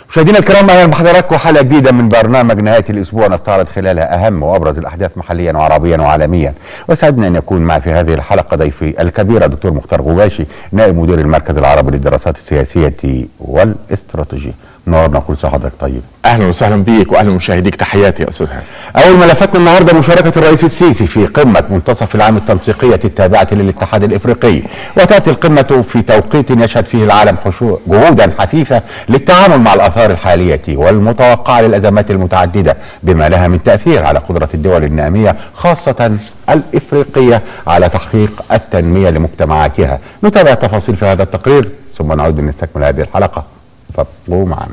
مشاهدينا الكرام، اهلا بحضراتكم حلقه جديده من برنامج نهايه الاسبوع نستعرض خلالها اهم وابرز الاحداث محليا وعربيا وعالميا. وسعدنا ان يكون معي في هذه الحلقه ضيفي الكبير الدكتور مختار غباشي، نائب مدير المركز العربي للدراسات السياسيه والاستراتيجيه. منورنا وكل سنه وحضرتك طيب. اهلا وسهلا بيك واهلا بمشاهديك، تحياتي يا استاذ هاني. اول ملفاتنا النهارده مشاركه الرئيس السيسي في قمه منتصف العام التنسيقيه التابعه للاتحاد الافريقي، وتاتي القمه في توقيت يشهد فيه العالم جهودا حثيثه للتعامل مع الاثار الحاليه والمتوقعه للازمات المتعدده بما لها من تاثير على قدره الدول الناميه خاصه الافريقيه على تحقيق التنميه لمجتمعاتها. نتابع التفاصيل في هذا التقرير ثم نعود لنستكمل هذه الحلقه، فابقوا معنا.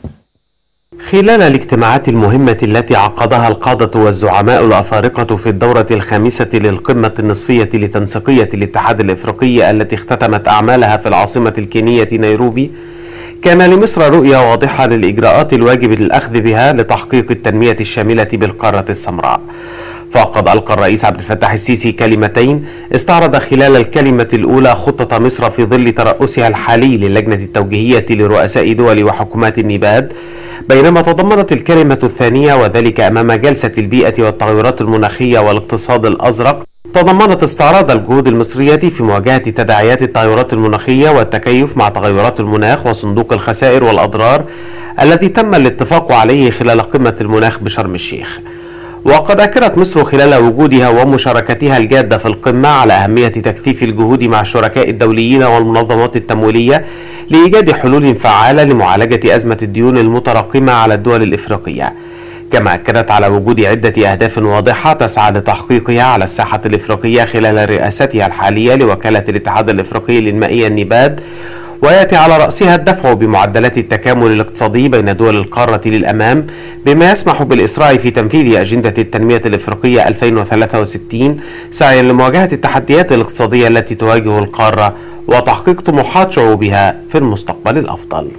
خلال الاجتماعات المهمة التي عقدها القادة والزعماء الأفارقة في الدورة الخامسة للقمة النصفية لتنسيقية الاتحاد الإفريقي التي اختتمت أعمالها في العاصمة الكينية نيروبي، كان لمصر رؤية واضحة للإجراءات الواجب الأخذ بها لتحقيق التنمية الشاملة بالقارة السمراء. فقد ألقى الرئيس عبد الفتاح السيسي كلمتين استعرض خلال الكلمة الأولى خطة مصر في ظل ترأسها الحالي للجنة التوجيهية لرؤساء دول وحكومات النباد، بينما تضمنت الكلمة الثانية وذلك أمام جلسة البيئة والتغيرات المناخية والاقتصاد الأزرق تضمنت استعراض الجهود المصرية في مواجهة تداعيات التغيرات المناخية والتكيف مع تغيرات المناخ وصندوق الخسائر والأضرار الذي تم الاتفاق عليه خلال قمة المناخ بشرم الشيخ. وقد أكدت مصر خلال وجودها ومشاركتها الجادة في القمة على أهمية تكثيف الجهود مع الشركاء الدوليين والمنظمات التمويلية لإيجاد حلول فعالة لمعالجة أزمة الديون المتراكمة على الدول الإفريقية، كما أكدت على وجود عدة أهداف واضحة تسعى لتحقيقها على الساحة الإفريقية خلال رئاستها الحالية لوكالة الاتحاد الإفريقي للمائية النباد، ويأتي على رأسها الدفع بمعدلات التكامل الاقتصادي بين دول القارة للأمام بما يسمح بالإسراع في تنفيذ أجندة التنمية الإفريقية 2063 سعيا لمواجهة التحديات الاقتصادية التي تواجه القارة وتحقيق طموحات شعوبها في المستقبل الأفضل.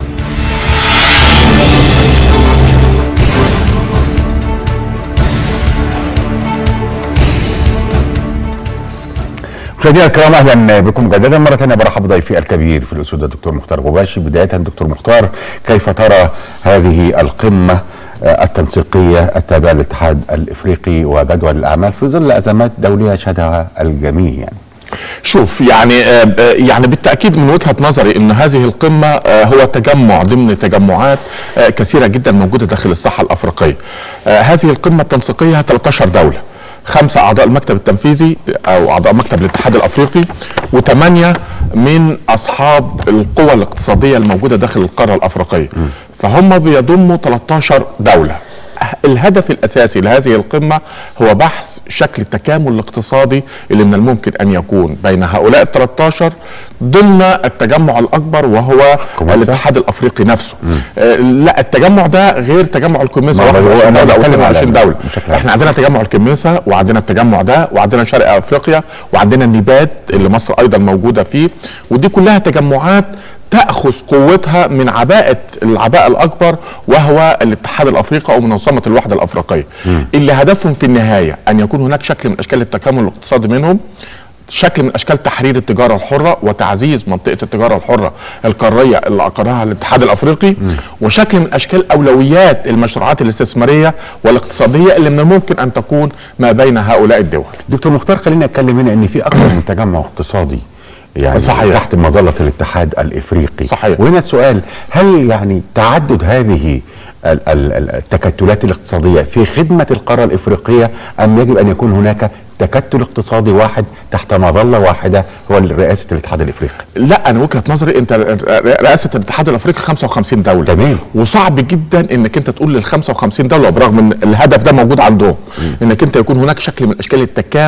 مشاهدينا الكرام، اهلا بكم مجددا مره ثانيه. برحب بضيفي الكبير في الاستوديو الدكتور مختار غباشي. بدايه دكتور مختار، كيف ترى هذه القمه التنسيقيه التابعه للاتحاد الافريقي وجدول الاعمال في ظل ازمات دوليه يشهدها الجميع؟ شوف، يعني بالتأكيد من وجهة نظري أن هذه القمة هو تجمع ضمن تجمعات كثيرة جدا موجودة داخل الساحة الأفريقية. هذه القمة التنسيقية 13 دولة، 5 أعضاء المكتب التنفيذي أو أعضاء مكتب الاتحاد الأفريقي، و8 من أصحاب القوى الاقتصادية الموجودة داخل القارة الأفريقية. فهم بيضموا 13 دولة. الهدف الأساسي لهذه القمة هو بحث شكل التكامل الاقتصادي اللي من الممكن أن يكون بين هؤلاء ال13 ضمن التجمع الأكبر وهو الاتحاد الأفريقي نفسه. لا، التجمع ده غير تجمع الكميسة 21 دولة أو 22 دولة. احنا عندنا تجمع الكميسة وعندنا التجمع ده وعندنا شرق أفريقيا وعندنا النبات اللي مصر أيضا موجودة فيه، ودي كلها تجمعات تأخذ قوتها من العباءة الأكبر وهو الاتحاد الأفريقي أو منظمة الوحدة الأفريقية، اللي هدفهم في النهاية أن يكون هناك شكل من أشكال التكامل الاقتصادي منهم، شكل من أشكال تحرير التجارة الحرة وتعزيز منطقة التجارة الحرة القارية اللي أقرها الاتحاد الأفريقي، وشكل من أشكال أولويات المشروعات الاستثمارية والاقتصادية اللي من الممكن أن تكون ما بين هؤلاء الدول. دكتور مختار، خلينا نتكلم هنا أن في أكثر من تجمع اقتصادي يعني صحيح. تحت مظلة الاتحاد الافريقي. صحيح. وهنا السؤال، هل يعني تعدد هذه التكتلات الاقتصادية في خدمة القارة الافريقية ام يجب ان يكون هناك تكتل اقتصادي واحد تحت مظلة واحدة هو رئاسة الاتحاد الافريقي؟ لا، انا وجهة نظري انت رئاسة الاتحاد الافريقي 55 دولة. تمام. وصعب جدا انك انت تقول لل 55 دولة برغم ان الهدف ده موجود عندهم، انك انت يكون هناك شكل من اشكال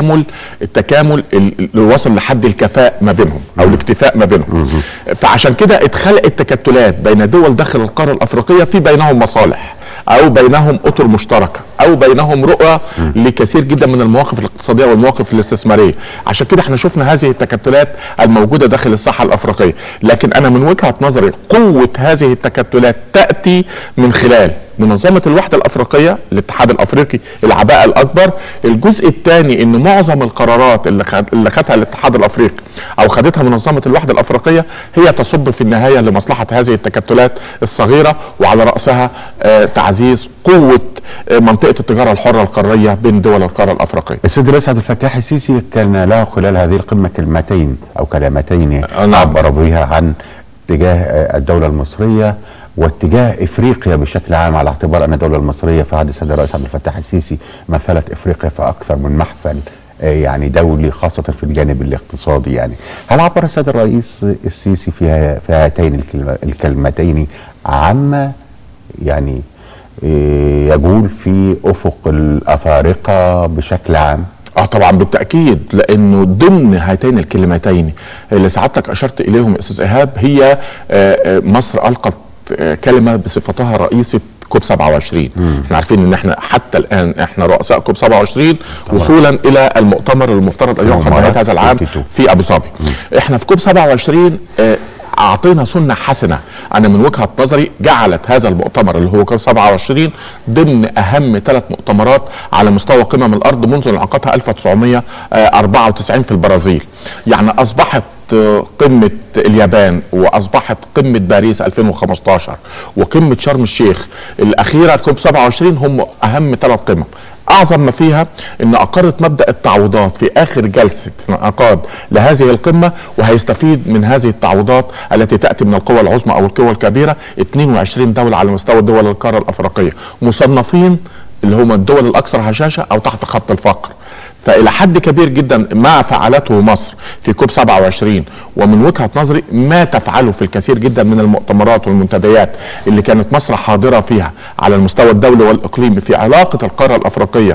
التكامل اللي وصل لحد الكفاء ما بينهم او الاكتفاء ما بينهم. فعشان كده اتخلقت تكتلات بين دول داخل القارة الافريقية في بينهم مصالح او بينهم اطر مشتركة او بينهم رؤى لكثير جدا من المواقف الاقتصاديه والمواقف الاستثماريه. عشان كده احنا شفنا هذه التكتلات الموجوده داخل الساحه الافريقيه. لكن انا من وجهه نظري قوه هذه التكتلات تاتي من خلال منظمة الوحدة الأفريقية، الاتحاد الأفريقي العباءة الأكبر. الجزء الثاني إن معظم القرارات اللي خدها الاتحاد الأفريقي أو خدتها منظمة الوحدة الأفريقية هي تصب في النهاية لمصلحة هذه التكتلات الصغيرة، وعلى رأسها تعزيز قوة منطقة التجارة الحرة القارية بين دول القارة الأفريقية. السيد الرئيس عبد الفتاح السيسي كان له خلال هذه القمة كلمتين أو كلمتين عبر بها عن اتجاه الدولة المصرية واتجاه افريقيا بشكل عام، على اعتبار ان الدوله المصريه في عهد السيد الرئيس عبد الفتاح السيسي مثلت افريقيا في اكثر من محفل يعني دولي، خاصه في الجانب الاقتصادي. يعني هل عبر السيد الرئيس السيسي في هاتين الكلمتين عما يعني يجول في افق الافارقه بشكل عام؟ طبعا بالتاكيد، لانه ضمن هاتين الكلمتين اللي سعادتك اشرت اليهم يا استاذ ايهاب هي مصر القت كلمه بصفتها رئيسه كوب 27. احنا عارفين ان احنا حتى الان احنا رؤساء كوب 27 وصولا الى المؤتمر المفترض ان يعقد نهايه هذا العام في ابو ظبي. احنا في كوب 27 اعطينا سنه حسنه. انا من وجهه نظري جعلت هذا المؤتمر اللي هو كوب 27 ضمن اهم 3 مؤتمرات على مستوى قمم الارض منذ انعقادها 1994 في البرازيل. يعني اصبحت قمة اليابان واصبحت قمة باريس 2015 وقمة شرم الشيخ الاخيرة كوب 27 هم اهم 3 قمم. اعظم ما فيها ان اقرت مبدأ التعويضات في اخر جلسة انعقاد لهذه القمة، وهيستفيد من هذه التعويضات التي تأتي من القوى العظمى او القوى الكبيرة 22 دولة على مستوى دول القارة الافريقية، مصنفين اللي هم الدول الاكثر هشاشة او تحت خط الفقر. فإلى حد كبير جدا ما فعلته مصر في كوب 27 ومن وجهة نظري ما تفعله في الكثير جدا من المؤتمرات والمنتديات اللي كانت مصر حاضرة فيها على المستوى الدولي والإقليمي في علاقة القارة الأفريقية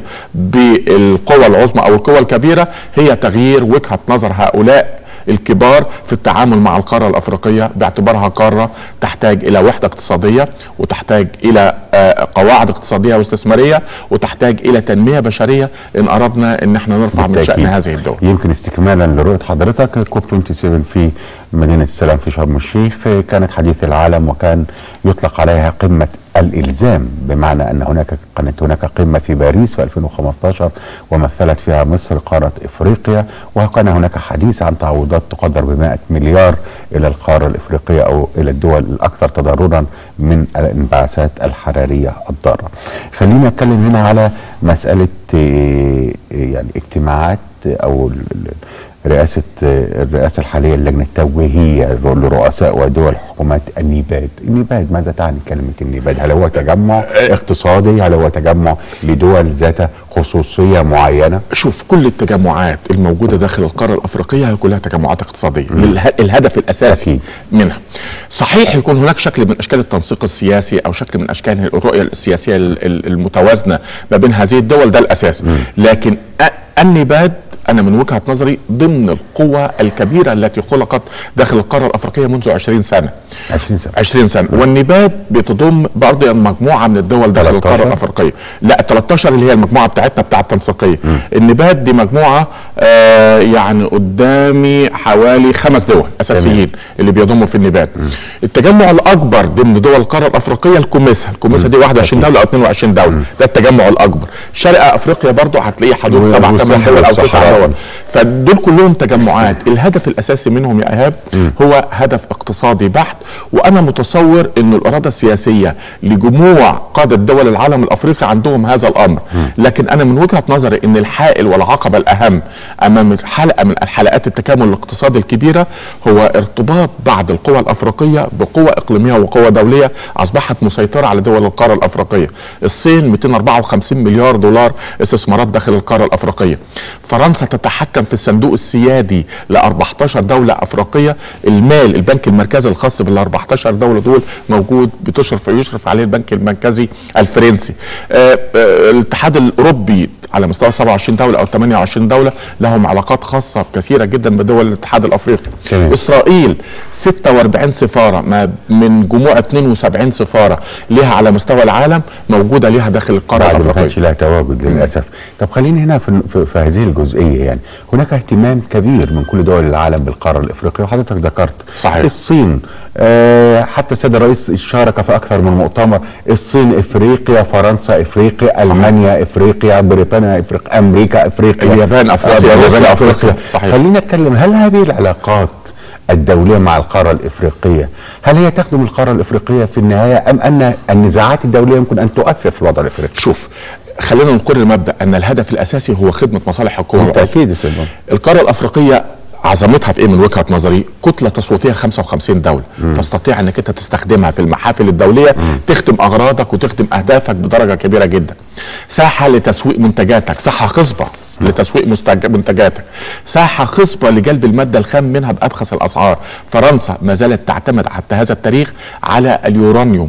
بالقوى العظمى أو القوى الكبيرة هي تغيير وجهة نظر هؤلاء الكبار في التعامل مع القارة الأفريقية باعتبارها قارة تحتاج إلى وحدة اقتصادية وتحتاج إلى قواعد اقتصادية واستثمارية وتحتاج إلى تنمية بشرية إن أردنا إن احنا نرفع من شأن هذه الدول. يمكن استكمالا لرؤية حضرتك كوب 27 في مدينة السلام في شرم الشيخ كانت حديث العالم وكان يطلق عليها قمة الإلزام، بمعنى أن كانت هناك قمة في باريس في 2015 ومثلت فيها مصر قارة إفريقيا، وكان هناك حديث عن تعويضات تقدر ب100 مليار إلى القارة الإفريقية أو إلى الدول الأكثر تضررا من الانبعاثات الحرارية الضارة. خلينا نتكلم هنا على مسألة يعني اجتماعات أو الرئاسة الحالية اللجنة التوجيهية لرؤساء ودول حكومات النيباد. ماذا تعني كلمة النيباد؟ هل هو تجمع اقتصادي؟ هل هو تجمع لدول ذات خصوصية معينة؟ شوف، كل التجمعات الموجودة داخل القارة الأفريقية هي كلها تجمعات اقتصادية. الهدف الأساسي أكيد منها صحيح يكون هناك شكل من أشكال التنسيق السياسي أو شكل من أشكال الرؤية السياسية المتوازنة ما بين هذه الدول، ده الأساس. لكن النيباد أنا من وجهة نظري ضمن القوى الكبيرة التي خلقت داخل القارة الأفريقية منذ 20 سنة. 20 سنة. والنيباد بتضم برضه مجموعة من الدول داخل القارة الأفريقية. لا، 13 اللي هي المجموعة بتاعتنا بتاع التنسيقية. النيباد دي مجموعة يعني قدامي حوالي 5 دول أساسيين اللي بيضموا في النيباد. التجمع الأكبر ضمن دول القارة الأفريقية الكوميسا دي 21 دولة أو 22 دولة، ده التجمع الأكبر. شرق أفريقيا برضه هتلاقيه حدود 7-8 دول أو 9 دول. فدول كلهم تجمعات الهدف الاساسي منهم يا ايهاب هو هدف اقتصادي بحت. وانا متصور ان الاراده السياسيه لجموع قاده دول العالم الافريقي عندهم هذا الامر. لكن انا من وجهه نظري ان الحائل والعقبه الاهم امام حلقه من الحلقات التكامل الاقتصادي الكبيره هو ارتباط بعض القوى الافريقيه بقوى اقليميه وقوى دوليه اصبحت مسيطره على دول القاره الافريقيه. الصين 254 مليار دولار استثمارات داخل القاره الافريقيه. فرنسا تتحكم في الصندوق السيادي ل 14 دوله افريقيه. المال البنك المركزي الخاص بال 14 دوله دول موجود، يشرف عليه البنك المركزي الفرنسي. الاتحاد الاوروبي على مستوى 27 دوله او 28 دوله لهم علاقات خاصه كثيره جدا بدول الاتحاد الافريقي. اسرائيل 46 سفاره من جموع 72 سفاره لها على مستوى العالم موجوده لها داخل القاره الافريقيه. ما كانش لها تواجد للاسف. طب خليني هنا في هذه الجزئيه، يعني هناك اهتمام كبير من كل دول العالم بالقاره الافريقيه، وحضرتك ذكرت صحيح الصين، حتى السيد الرئيس شارك في اكثر من مؤتمر. الصين افريقيا، فرنسا افريقيا، صحيح. المانيا افريقيا، بريطانيا افريقيا، امريكا افريقيا، اليابان افريقيا. صحيح. خلينا نتكلم، هل هذه العلاقات الدولية مع القارة الإفريقية هل هي تخدم القارة الإفريقية في النهاية، أم أن النزاعات الدولية يمكن أن تؤثر في الوضع الإفريقي؟ شوف، خلينا نقرر مبدأ أن الهدف الأساسي هو خدمة مصالح القوى العظمى. بالتأكيد يا سيدنا. القارة الأفريقية عظمتها في ايه من وجهة نظري؟ كتلة تصويتية 55 دولة تستطيع انك انت تستخدمها في المحافل الدولية، تخدم اغراضك وتخدم اهدافك بدرجة كبيرة جدا. ساحة لتسويق منتجاتك، ساحة خصبة لتسويق منتجاتك، ساحة خصبة لجلب المادة الخام منها بأبخس الأسعار. فرنسا ما زالت تعتمد حتى هذا التاريخ على اليورانيوم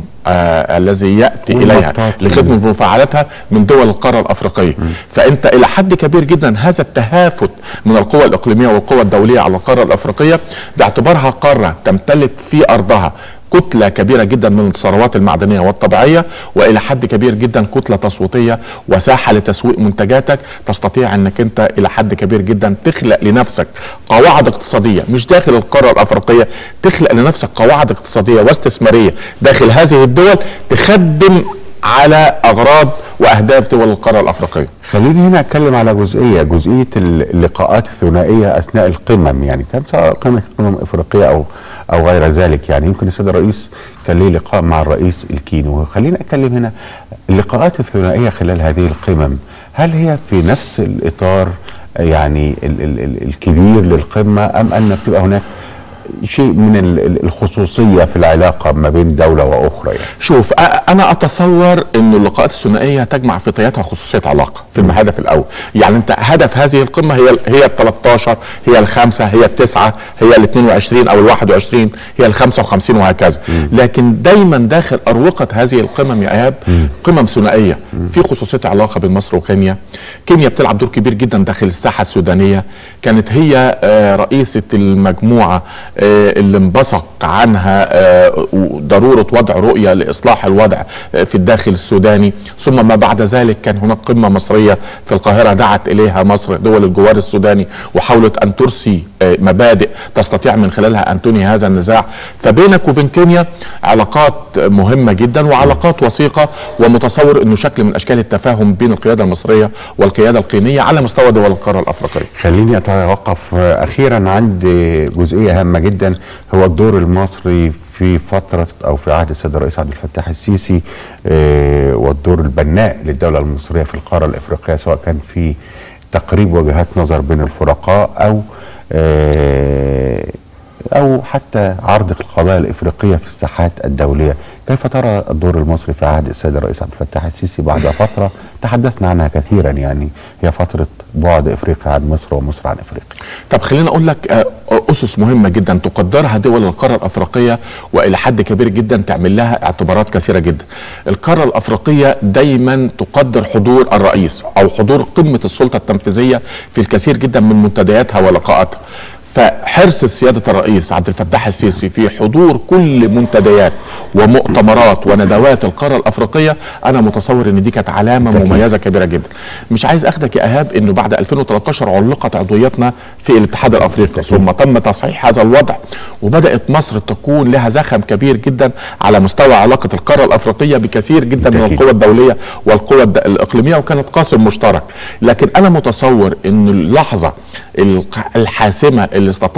الذي يأتي إليها لخدمة مفاعلاتها من دول القارة الأفريقية. فأنت إلى حد كبير جدا هذا التهافت من القوى الإقليمية والقوى الدولية على القارة الأفريقية باعتبارها قارة تمتلك في أرضها كتلة كبيرة جدا من الثروات المعدنية والطبيعية، وإلى حد كبير جدا كتلة تصويتية وساحة لتسويق منتجاتك، تستطيع أنك أنت إلى حد كبير جدا تخلق لنفسك قواعد اقتصادية مش داخل القارة الأفريقية، تخلق لنفسك قواعد اقتصادية واستثمارية داخل هذه الدول تخدم على أغراض وأهداف دول القارة الأفريقية. خليني هنا أتكلم على جزئية اللقاءات الثنائية أثناء القمم، يعني كان سواء قمم إفريقية أو غير ذلك. يعني يمكن السيد الرئيس كان ليه لقاء مع الرئيس الكيني. خليني أتكلم هنا اللقاءات الثنائية خلال هذه القمم، هل هي في نفس الإطار يعني الكبير للقمة، أم أن بتبقى هناك شيء من الخصوصية في العلاقة ما بين دولة وأخرى؟ يعني شوف، أنا أتصور أن اللقاءات الثنائية تجمع في طياتها خصوصية علاقة في الهدف الأول. يعني أنت هدف هذه القمة هي ال 13، هي ال5، هي ال9، هي ال22 أو ال21، هي ال55 وهكذا. لكن دايما داخل أروقة هذه القمم يا إيهاب قمم ثنائية في خصوصية علاقة بين مصر وكينيا. كينيا بتلعب دور كبير جدا داخل الساحة السودانية، كانت هي رئيسة المجموعة اللي انبثق عنها ضرورة وضع رؤية لإصلاح الوضع في الداخل السوداني. ثم ما بعد ذلك كان هناك قمة مصرية في القاهرة دعت إليها مصر دول الجوار السوداني، وحاولت أن ترسي مبادئ تستطيع من خلالها أن تنهي هذا النزاع. فبينك وبين كينيا علاقات مهمة جدا وعلاقات وثيقة، ومتصور أنه شكل من أشكال التفاهم بين القيادة المصرية والقيادة الكينية على مستوى دول القارة الأفريقية. خليني أتوقف أخيرا عند جزئية هامة جدا، هو الدور المصري في فترة أو في عهد السيد الرئيس عبد الفتاح السيسي، والدور البناء للدولة المصرية في القارة الأفريقية، سواء كان في تقريب وجهات نظر بين الفرقاء أو حتى عرض القضايا الإفريقية في الساحات الدولية. كيف ترى الدور المصري في عهد السيد الرئيس عبد الفتاح السيسي بعد فترة تحدثنا عنها كثيرا، يعني هي فترة بعد إفريقيا عن مصر ومصر عن إفريقيا؟ طب خلينا أقول لك أسس مهمة جدا تقدرها دول القارة الأفريقية، وإلى حد كبير جدا تعمل لها اعتبارات كثيرة جدا. القارة الأفريقية دايما تقدر حضور الرئيس أو حضور قمة السلطة التنفيذية في الكثير جدا من منتدياتها ولقاءاتها. فحرص سيادة الرئيس عبد الفتاح السيسي في حضور كل منتديات ومؤتمرات وندوات القارة الأفريقية، أنا متصور أن دي كانت علامة مميزة كبيرة جدا. مش عايز أخدك يا إيهاب أنه بعد 2013 علقت عضويتنا في الاتحاد الأفريقي، ثم تم تصحيح هذا الوضع، وبدأت مصر تكون لها زخم كبير جدا على مستوى علاقة القارة الأفريقية بكثير جدا من القوى الدولية والقوى الإقليمية، وكانت قاسم مشترك. لكن أنا متصور أن اللحظة الحاسمة اللي استطاعت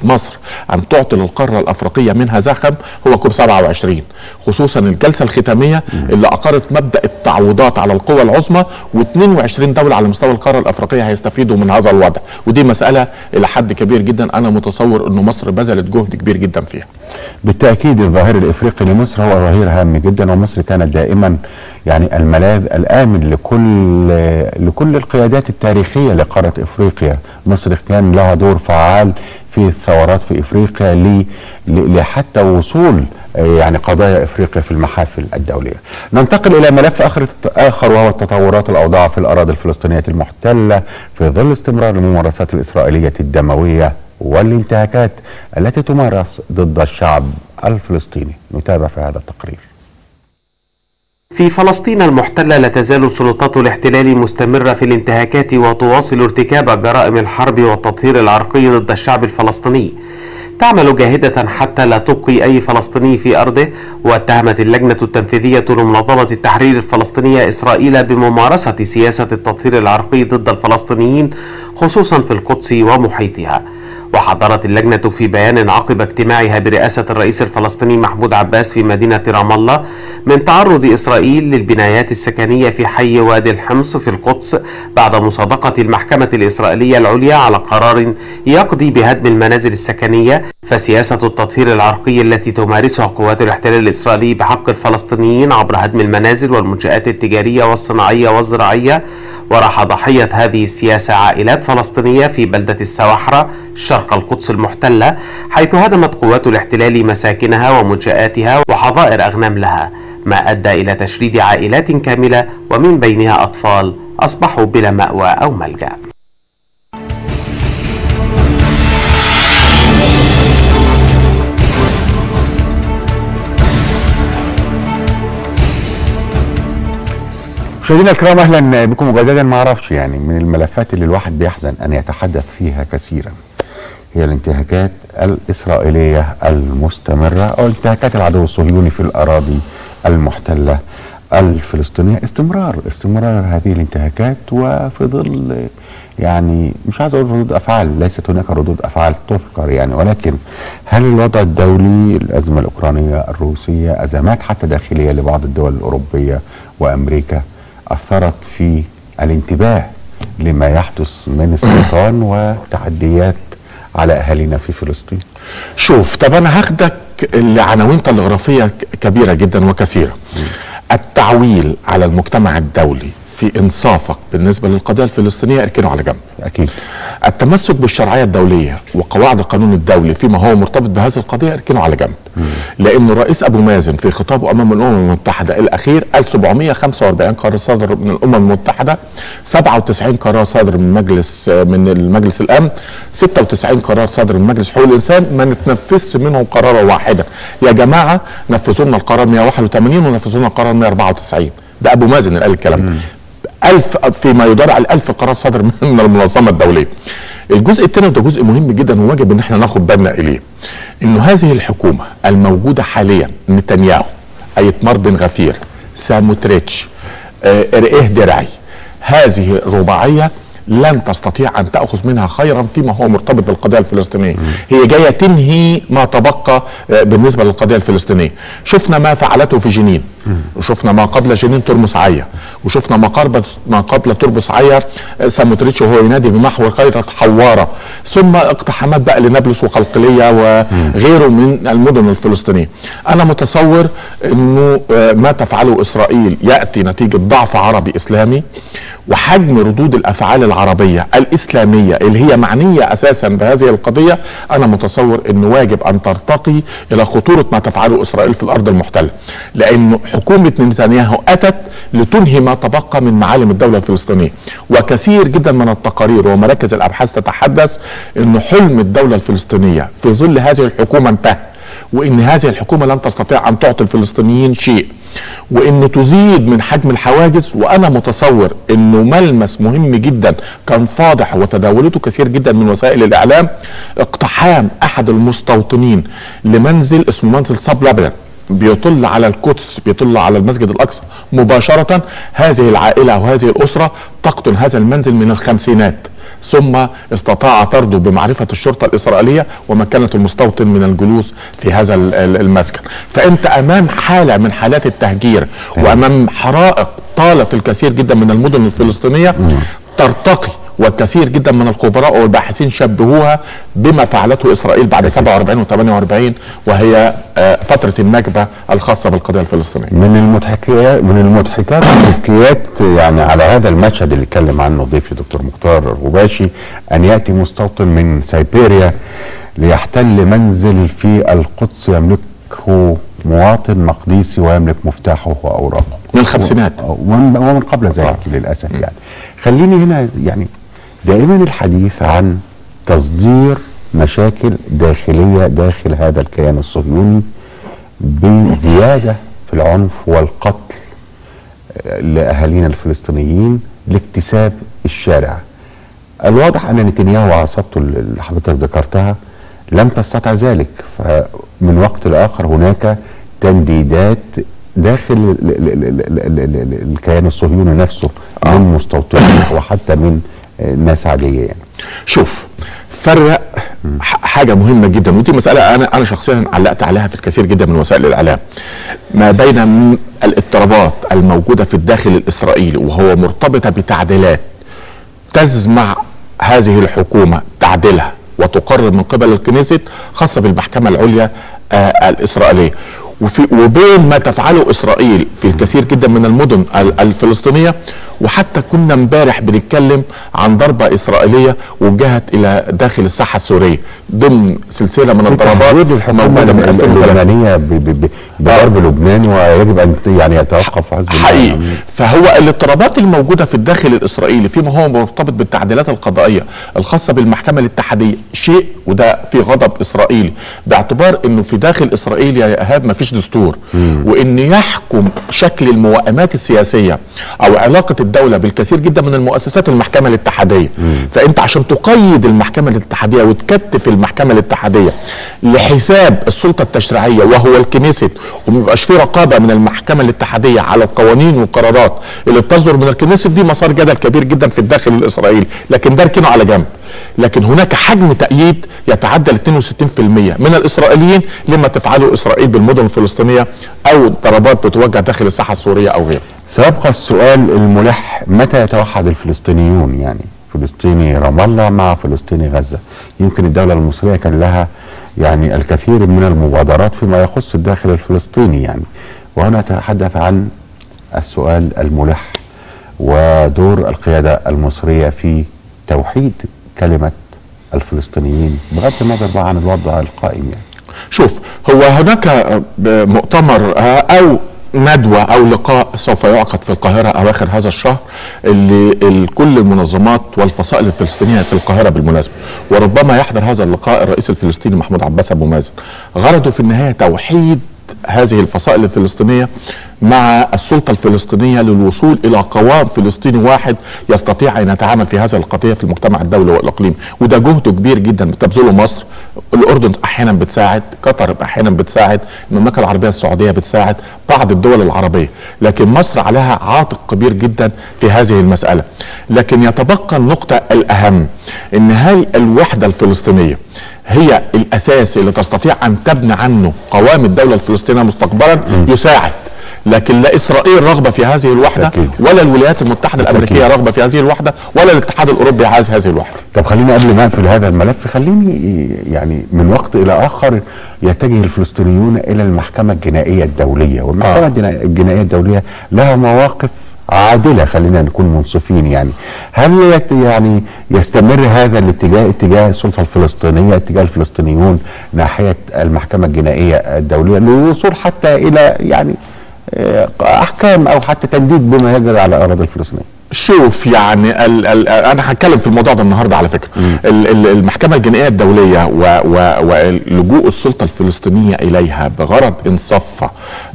مصر ان تعطي للقاره الافريقيه منها زخم هو كوب 27، خصوصا الجلسه الختاميه اللي اقرت مبدا التعويضات على القوى العظمى، و22 دوله على مستوى القاره الافريقيه هيستفيدوا من هذا الوضع، ودي مساله الى حد كبير جدا انا متصور انه مصر بذلت جهد كبير جدا فيها. بالتاكيد الظهير الافريقي لمصر هو ظهير هام جدا، ومصر كانت دائما يعني الملاذ الامن لكل القيادات التاريخيه لقاره افريقيا. مصر كان لها دور فعال في الثورات في افريقيا لحتى وصول يعني قضايا افريقيا في المحافل الدوليه. ننتقل الى ملف اخر وهو تطورات الاوضاع في الاراضي الفلسطينيه المحتله في ظل استمرار الممارسات الاسرائيليه الدمويه والانتهاكات التي تمارس ضد الشعب الفلسطيني. نتابع في هذا التقرير. في فلسطين المحتلة لا تزال سلطات الاحتلال مستمرة في الانتهاكات وتواصل ارتكاب جرائم الحرب والتطهير العرقي ضد الشعب الفلسطيني. تعمل جاهدة حتى لا تبقي أي فلسطيني في أرضه. واتهمت اللجنة التنفيذية لمنظمة التحرير الفلسطينية إسرائيل بممارسة سياسة التطهير العرقي ضد الفلسطينيين خصوصا في القدس ومحيطها. وحذرت اللجنة في بيان عقب اجتماعها برئاسة الرئيس الفلسطيني محمود عباس في مدينة رام الله من تعرض إسرائيل للبنايات السكنية في حي وادي الحمص في القدس بعد مصادقة المحكمة الإسرائيلية العليا على قرار يقضي بهدم المنازل السكنية، فسياسة التطهير العرقي التي تمارسها قوات الاحتلال الإسرائيلي بحق الفلسطينيين عبر هدم المنازل والمنشآت التجارية والصناعية والزراعية. وراح ضحية هذه السياسة عائلات فلسطينية في بلدة السواحرة شرق القدس المحتلة، حيث هدمت قوات الاحتلال مساكنها ومنشآتها وحظائر أغنام لها، ما أدى إلى تشريد عائلات كاملة ومن بينها أطفال أصبحوا بلا مأوى أو ملجأ. مشاهدينا الكرام، اهلا بكم مجددا. ما اعرفش يعني من الملفات اللي الواحد بيحزن ان يتحدث فيها كثيرا هي الانتهاكات الاسرائيليه المستمره او انتهاكات العدو الصهيوني في الاراضي المحتله الفلسطينيه. استمرار هذه الانتهاكات وفي ظل يعني مش عايز اقول ردود افعال، ليست هناك ردود افعال تذكر يعني، ولكن هل الوضع الدولي، الازمه الاوكرانيه الروسيه، ازمات حتى داخليه لبعض الدول الاوروبيه وامريكا اثرت في الانتباه لما يحدث من استيطان وتحديات على اهالينا في فلسطين؟ شوف، طب انا هاخدك لعناوين تلغرافيه كبيره جدا وكثيره. التعويل على المجتمع الدولي في انصافك بالنسبه للقضيه الفلسطينيه اركنه على جنب. اكيد. التمسك بالشرعيه الدوليه وقواعد القانون الدولي فيما هو مرتبط بهذه القضيه اركنه على جنب. لان الرئيس ابو مازن في خطابه امام الامم المتحده الاخير قال 745 قرار صادر من الامم المتحده، 97 قرار صادر من المجلس الامن، 96 قرار صادر من مجلس حقوق الانسان، ما نتنفذش منهم قرار واحدا. يا جماعه نفذوا لنا القرار 181 ونفذوا لنا القرار 194. ده ابو مازن اللي قال الكلام ده. 1000 فيما يدار على 1000 قرار صادر من المنظمه الدوليه. الجزء الثاني وده جزء مهم جدا وواجب ان احنا ناخد بالنا اليه، انه هذه الحكومه الموجوده حاليا، نتنياهو، ايتمار بن غفير، ساموتريتش، رئيه درعي، هذه الرباعيه لن تستطيع ان تاخذ منها خيرا فيما هو مرتبط بالقضيه الفلسطينيه. هي جايه تنهي ما تبقى بالنسبه للقضيه الفلسطينيه. شفنا ما فعلته في جنين، وشفنا ما قبل جنين ترمس عيا، وشفنا ما قبل ترمس عيا ساموتريتش وهو ينادي بمحور خيرة حواره، ثم اقتحامات بقى لنابلس وقلقليه وغيره من المدن الفلسطينيه. انا متصور انه ما تفعله اسرائيل ياتي نتيجه ضعف عربي اسلامي وحجم ردود الافعال العربيه الاسلاميه اللي هي معنيه اساسا بهذه القضيه. انا متصور انه واجب ان ترتقي الى خطوره ما تفعله اسرائيل في الارض المحتله، لانه حكومه نتنياهو اتت لتنهي ما تبقى من معالم الدوله الفلسطينيه. وكثير جدا من التقارير ومراكز الابحاث تتحدث انه حلم الدوله الفلسطينيه في ظل هذه الحكومه انتهى، وان هذه الحكومه لن تستطيع ان تعطي الفلسطينيين شيء، وان تزيد من حجم الحواجز. وانا متصور انه ملمس مهم جدا كان فاضح وتداولته كثير جدا من وسائل الاعلام، اقتحام احد المستوطنين لمنزل اسمه منزل صاب لبنان بيطل على القدس، بيطل على المسجد الاقصى مباشره. هذه العائله او هذه الاسره تقطن هذا المنزل من الخمسينات، ثم استطاع طرده بمعرفة الشرطة الإسرائيلية ومكنة المستوطن من الجلوس في هذا المسكن. فأنت أمام حالة من حالات التهجير وأمام حرائق طالت الكثير جدا من المدن الفلسطينية ترتقي، والكثير جدا من الخبراء والباحثين شبهوها بما فعلته إسرائيل بعد 47 و 48 وهي فترة النكبة الخاصة بالقضية الفلسطينية. من المضحكات والحكايات يعني على هذا المشهد اللي اتكلم عنه ضيفي دكتور مختار الغباشي، أن يأتي مستوطن من سيبيريا ليحتل منزل في القدس يملكه مواطن مقديسي ويملك مفتاحه وأوراقه من الخمسينات ومن قبل ذلك للأسف. يعني خليني هنا يعني دائما الحديث عن تصدير مشاكل داخلية داخل هذا الكيان الصهيوني بزيادة في العنف والقتل لأهالينا الفلسطينيين لاكتساب الشارع. الواضح أن نتنياهو وعصابته اللي حضرتك ذكرتها لم تستطع ذلك، فمن وقت لآخر هناك تنديدات داخل الكيان الصهيوني نفسه من مستوطنين وحتى من ناس عادية. يعني شوف فرق حاجة مهمة جدا، ودي مسألة أنا شخصيا علقت عليها في الكثير جدا من وسائل الإعلام، ما بين الاضطرابات الموجودة في الداخل الإسرائيلي وهو مرتبطة بتعديلات تزمع هذه الحكومة تعديلها وتقرر من قبل الكنيست خاصة بالمحكمة العليا الإسرائيلية، وبين ما تفعله إسرائيل في الكثير جدا من المدن الفلسطينية. وحتى كنا امبارح بنتكلم عن ضربة إسرائيلية وجهت إلى داخل الساحة السورية ضمن سلسلة من الضربات موجودة من اللبنانية بضرب لبنان، ويجب أن يعني يتوقف حزب حقيقي. فهو الاضطرابات الموجودة في الداخل الإسرائيلي فيما هو مرتبط بالتعديلات القضائية الخاصة بالمحكمة الاتحادية شيء، وده في غضب إسرائيلي باعتبار أنه في داخل إسرائيل يا إيهاب ما فيش دستور، وأن يحكم شكل الموائمات السياسية أو علاقة الدولة بالكثير جدا من المؤسسات المحكمة الاتحادية. فأنت عشان تقيد المحكمة الاتحادية وتكتف المحكمة الاتحادية لحساب السلطة التشريعية وهو الكنيست، وميبقاش في رقابة من المحكمة الاتحادية على القوانين والقرارات اللي بتصدر من الكنيست، دي مسار جدل كبير جدا في الداخل الإسرائيلي، لكن ده ركنه على جنب. لكن هناك حجم تأييد يتعدى 62% من الإسرائيليين لما تفعله إسرائيل بالمدن الفلسطينية أو ضربات بتوجه داخل الساحة السورية أو غيره. سيبقى السؤال الملح، متى يتوحد الفلسطينيون؟ يعني فلسطيني رام الله مع فلسطيني غزة. يمكن الدولة المصرية كان لها يعني الكثير من المبادرات فيما يخص الداخل الفلسطيني يعني، وهنا نتحدث عن السؤال الملح ودور القيادة المصرية في توحيد كلمة الفلسطينيين بغض النظر بقى عن الوضع القائم. يعني شوف، هو هناك مؤتمر أو ندوة أو لقاء سوف يعقد في القاهرة أواخر هذا الشهر، اللي كل المنظمات والفصائل الفلسطينية في القاهرة بالمناسبة، وربما يحضر هذا اللقاء الرئيس الفلسطيني محمود عباس أبو مازن. غرضه في النهاية توحيد هذه الفصائل الفلسطينية مع السلطة الفلسطينية للوصول إلى قوام فلسطيني واحد يستطيع أن يتعامل في هذه القضية في المجتمع الدولي والإقليمي، وده جهد كبير جدا بتبذله مصر. الأردن أحيانا بتساعد، قطر أحيانا بتساعد، المملكة العربية السعودية بتساعد، بعض الدول العربية، لكن مصر عليها عاتق كبير جدا في هذه المسألة. لكن يتبقى النقطة الأهم، إن هل الوحدة الفلسطينية هي الأساس اللي تستطيع أن تبني عنه قوام الدولة الفلسطينية مستقبلا؟ يساعد، لكن لا إسرائيل رغبة في هذه الوحدة ولا الولايات المتحدة الأمريكية رغبة في هذه الوحدة ولا الاتحاد الأوروبي عايز هذه الوحدة. طب خليني قبل ما أقفل هذا الملف، خليني يعني من وقت إلى آخر يتجه الفلسطينيون إلى المحكمة الجنائية الدولية، والمحكمة الجنائية الدولية لها مواقف عادلة، خلينا نكون منصفين. يعني هل يعني يستمر هذا الاتجاه اتجاه السلطة الفلسطينية، اتجاه الفلسطينيون ناحية المحكمة الجنائية الدولية للوصول حتى إلى يعني أحكام أو حتى تجديد بما يجري على الأراضي الفلسطينية؟ شوف يعني انا هتكلم في الموضوع ده النهارده على فكره. المحكمه الجنائيه الدوليه ولجوء السلطه الفلسطينيه اليها بغرض انصافها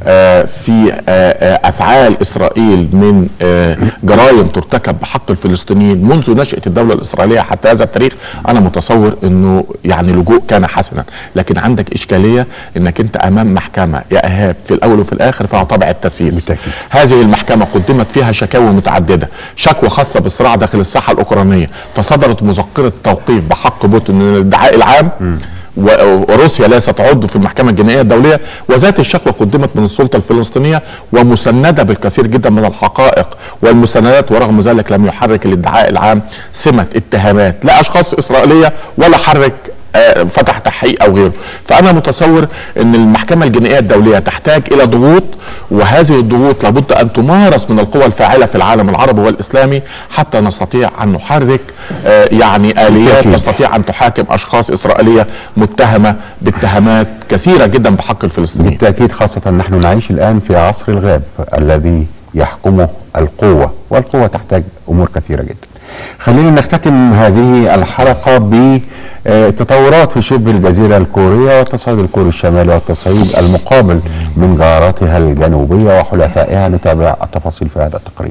في افعال اسرائيل من جرائم ترتكب بحق الفلسطينيين منذ نشاه الدوله الاسرائيليه حتى هذا التاريخ، انا متصور انه يعني لجوء كان حسنا. لكن عندك اشكاليه انك انت امام محكمه يا ايهاب في الاول وفي الاخر فيها طابع التسييس. هذه المحكمه قدمت فيها شكاوى متعدده شكوى خاصه بالصراع داخل الساحه الاوكرانيه، فصدرت مذكره توقيف بحق بوتين من الادعاء العام، وروسيا لا ستعض في المحكمة الجنائية الدولية، وذات الشكوى قدمت من السلطة الفلسطينية ومسندة بالكثير جدا من الحقائق والمساندات، ورغم ذلك لم يحرك الادعاء العام سمة اتهامات لا أشخاص إسرائيلية ولا حرك فتح تحقيق او غيره. فانا متصور ان المحكمه الجنائيه الدوليه تحتاج الى ضغوط، وهذه الضغوط لابد ان تمارس من القوى الفاعله في العالم العربي والاسلامي حتى نستطيع ان نحرك يعني اليات تستطيع ان تحاكم اشخاص اسرائيليه متهمه باتهامات كثيره جدا بحق الفلسطينيين. بالتاكيد، خاصه نحن نعيش الان في عصر الغاب الذي يحكمه القوه، والقوه تحتاج امور كثيره جدا. خلينا نختتم هذه الحلقة بتطورات في شبه الجزيرة الكورية والتصعيد الكوري الشمالي والتصعيد المقابل من جاراتها الجنوبية وحلفائها. نتابع التفاصيل في هذا التقرير.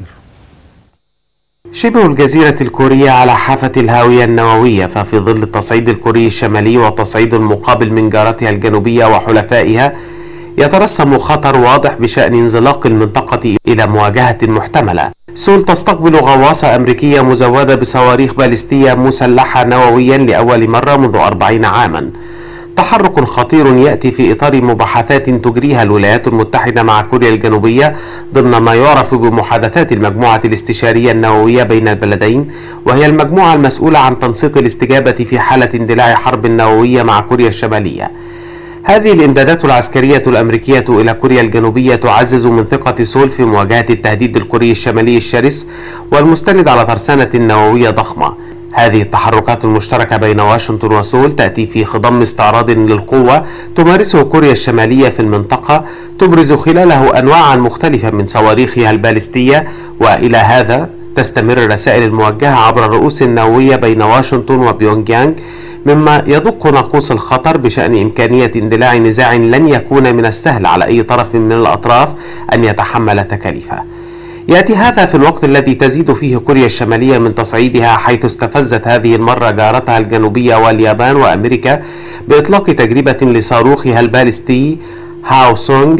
شبه الجزيرة الكورية على حافة الهاوية النووية، ففي ظل التصعيد الكوري الشمالي والتصعيد المقابل من جاراتها الجنوبية وحلفائها يترسم خطر واضح بشأن انزلاق المنطقة إلى مواجهة محتملة. سول تستقبل غواصة أمريكية مزودة بصواريخ باليستية مسلحة نوويا لأول مرة منذ 40 عاما. تحرك خطير يأتي في إطار مباحثات تجريها الولايات المتحدة مع كوريا الجنوبية ضمن ما يعرف بمحادثات المجموعة الاستشارية النووية بين البلدين، وهي المجموعة المسؤولة عن تنسيق الاستجابة في حالة اندلاع حرب نووية مع كوريا الشمالية. هذه الإمدادات العسكرية الأمريكية إلى كوريا الجنوبية تعزز من ثقة سول في مواجهة التهديد الكوري الشمالي الشرس والمستند على ترسانة نووية ضخمة. هذه التحركات المشتركة بين واشنطن وسول تأتي في خضم استعراض للقوة تمارسه كوريا الشمالية في المنطقة، تبرز خلاله أنواعا مختلفة من صواريخها الباليستية، وإلى هذا تستمر الرسائل الموجهة عبر الرؤوس النووية بين واشنطن وبيونغ يانغ، مما يدق ناقوس الخطر بشأن إمكانية اندلاع نزاع لن يكون من السهل على أي طرف من الأطراف أن يتحمل تكاليفه. يأتي هذا في الوقت الذي تزيد فيه كوريا الشمالية من تصعيدها، حيث استفزت هذه المرة جارتها الجنوبية واليابان وأمريكا بإطلاق تجربة لصاروخها الباليستي هاو سونغ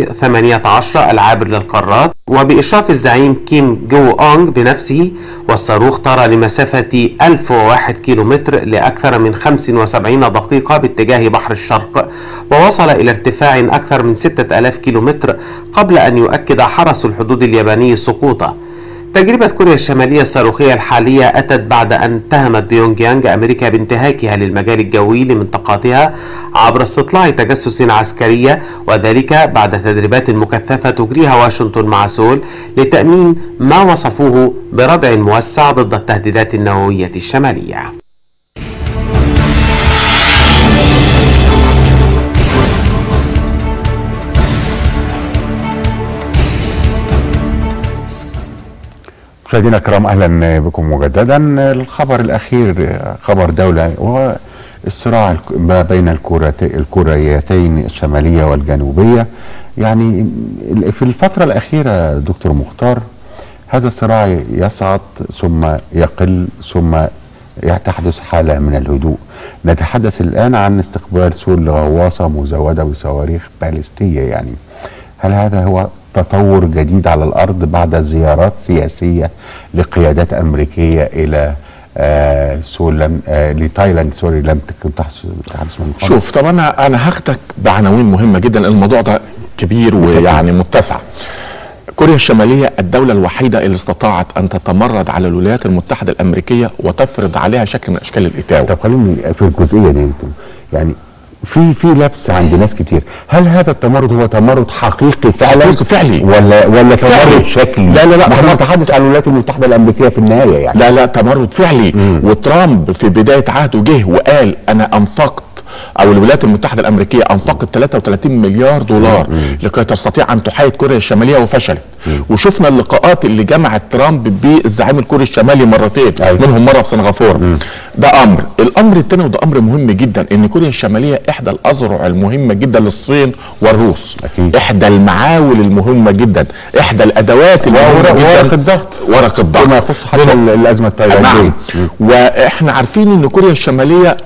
18 العابر للقارات، وبإشراف الزعيم كيم جو أونغ بنفسه، والصاروخ طار لمسافة 1001 كيلومتر لأكثر من 75 دقيقة باتجاه بحر الشرق، ووصل إلى ارتفاع أكثر من 6000 كيلومتر قبل أن يؤكد حرس الحدود الياباني سقوطه. تجربة كوريا الشمالية الصاروخية الحالية أتت بعد أن اتهمت بيونغ يانغ أمريكا بانتهاكها للمجال الجوي لمنطقاتها عبر استطلاع تجسس عسكرية، وذلك بعد تدريبات مكثفة تجريها واشنطن مع سول لتأمين ما وصفوه بردع موسع ضد التهديدات النووية الشمالية. مشاهدينا الكرام، اهلا بكم مجددا. الخبر الاخير خبر دولة، والصراع ما بين الكوريتين الشمالية والجنوبية. يعني في الفترة الأخيرة دكتور مختار هذا الصراع يصعد ثم يقل ثم تحدث حالة من الهدوء. نتحدث الآن عن استقبال سول لغواصة مزودة بصواريخ باليستية. يعني هل هذا هو تطور جديد على الأرض بعد زيارات سياسية لقيادات أمريكية إلى سول لتايلاند لم تكن تحدث من قبل؟ شوف، طب أنا هاخدك بعناوين مهمة جدا. الموضوع ده كبير ويعني متسع. كوريا الشمالية الدولة الوحيدة اللي استطاعت أن تتمرد على الولايات المتحدة الأمريكية وتفرض عليها شكل من أشكال الإتاوة. طب خليني في الجزئية دي، يعني في لبس عند ناس كتير. هل هذا التمرد هو تمرد حقيقي فعلا؟ حقيقي فعلي ولا تمرد شكلي؟ لا نحن نتحدث عن الولايات المتحدة الأمريكية في النهاية يعني. لا تمرد فعلي. وترامب في بداية عهده جه وقال أنا أنفقت، أو الولايات المتحدة الأمريكية أنفقت 33 مليار دولار لكي تستطيع أن تحايد كوريا الشمالية وفشلت. وشفنا اللقاءات اللي جمعت ترامب بالزعيم الكوري الشمالي مرتين، منهم مرة في سنغافورة. ده أمر. الأمر الثاني وده أمر مهم جدا، إن كوريا الشمالية إحدى الأذرع المهمة جدا للصين والروس. إحدى المعاول المهمة جدا، إحدى الأدوات المهمة جدا. ورق الضغط فيما يخص حتى الأزمة التايلاندية. نعم. وإحنا عارفين إن كوريا الشمالية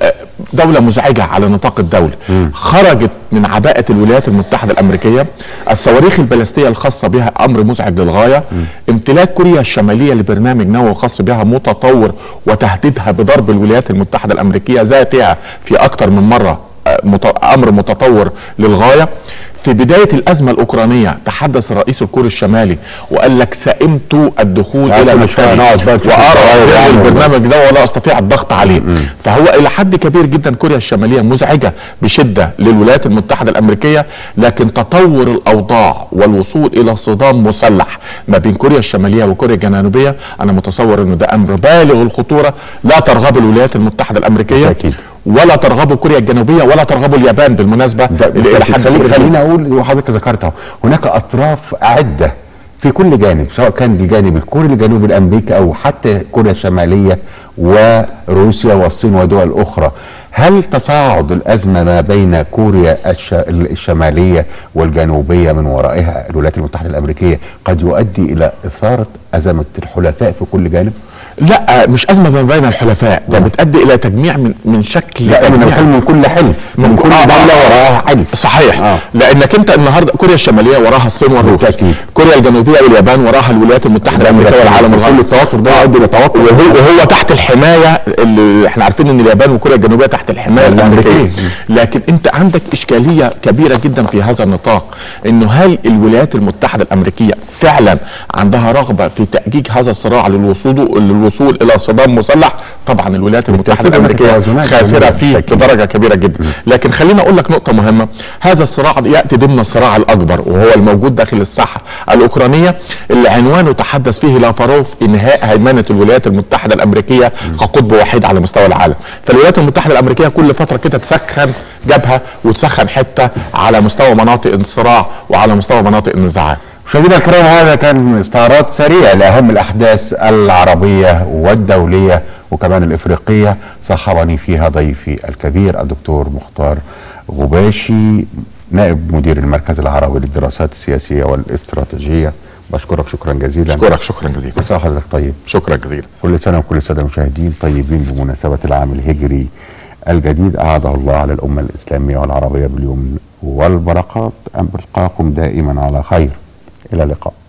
دولة مزعجة على نطاق الدولة. خرجت من عباءة الولايات المتحدة الأمريكية. الصواريخ البالستية الخاصة بها أمر مزعج للغاية. امتلاك كوريا الشمالية لبرنامج نووي خاص بها متطور، وتهديدها بضرب الولايات المتحدة الأمريكية ذاتها في أكثر من مرة أمر متطور للغاية. في بداية الأزمة الأوكرانية تحدث الرئيس الكوري الشمالي وقال لك سئمت الدخول إلى مكتبي وأرى البرنامج ده ولا أستطيع الضغط عليه. فهو إلى حد كبير جدا كوريا الشمالية مزعجة بشدة للولايات المتحدة الأمريكية، لكن تطور الأوضاع والوصول إلى صدام مسلح ما بين كوريا الشمالية وكوريا الجنوبية أنا متصور إنه ده أمر بالغ الخطورة لا ترغب الولايات المتحدة الأمريكية أكيد، ولا ترغبوا كوريا الجنوبيه، ولا ترغبوا اليابان بالمناسبه. الى حد خلينا اقول وحضرتك ذكرتها، هناك اطراف عده في كل جانب، سواء كان الجانب الكوري الجنوبي الامريكي او حتى كوريا الشماليه وروسيا والصين ودول اخرى. هل تصاعد الازمه ما بين كوريا الشماليه والجنوبيه من ورائها الولايات المتحده الامريكيه قد يؤدي الى اثاره ازمه الحلفاء في كل جانب؟ لا، مش ازمه ما بين الحلفاء، ده بتؤدي الى تجميع من شكل، لا من كل حلف، من كل دوله وراها حلف. صحيح. لانك انت النهارده كوريا الشماليه وراها الصين والروس، كوريا الجنوبيه واليابان وراها الولايات المتحده الامريكيه والعالم الغربي. كل التوتر ده يؤدي الى توتر، وهو تحت الحمايه اللي احنا عارفين ان اليابان وكوريا الجنوبيه تحت الحمايه الامريكيه. لكن انت عندك اشكاليه كبيره جدا في هذا النطاق، انه هل الولايات المتحده الامريكيه فعلا عندها رغبه في تاجيج هذا الصراع للوصول الى صدام مسلح؟ طبعا الولايات المتحده الامريكيه خاسره فيه بدرجه كبيره جدا. لكن خليني اقول لك نقطه مهمه، هذا الصراع ياتي ضمن الصراع الاكبر وهو الموجود داخل الساحه الاوكرانيه، اللي عنوانه تحدث فيه لافاروف انهاء هيمنه الولايات المتحده الامريكيه كقطب وحيد على مستوى العالم. فالولايات المتحده الامريكيه كل فتره كده تسخن جبهه وتسخن حته على مستوى مناطق الصراع وعلى مستوى مناطق النزاعات. مشاهدينا الكرام، هذا كان استعراض سريع لاهم الاحداث العربيه والدوليه وكمان الافريقيه، صاحبني فيها ضيفي الكبير الدكتور مختار غباشي، نائب مدير المركز العربي للدراسات السياسيه والاستراتيجيه. بشكرك شكرا جزيلا. اشكرك شكرا جزيلا. مساء حضرتك طيب. شكرا جزيلا. كل سنه وكل الساده المشاهدين طيبين بمناسبه العام الهجري الجديد، أعاده الله على الأمة الإسلامية والعربية باليمن والبركات. أن ألقاكم دائما على خير. إلى اللقاء.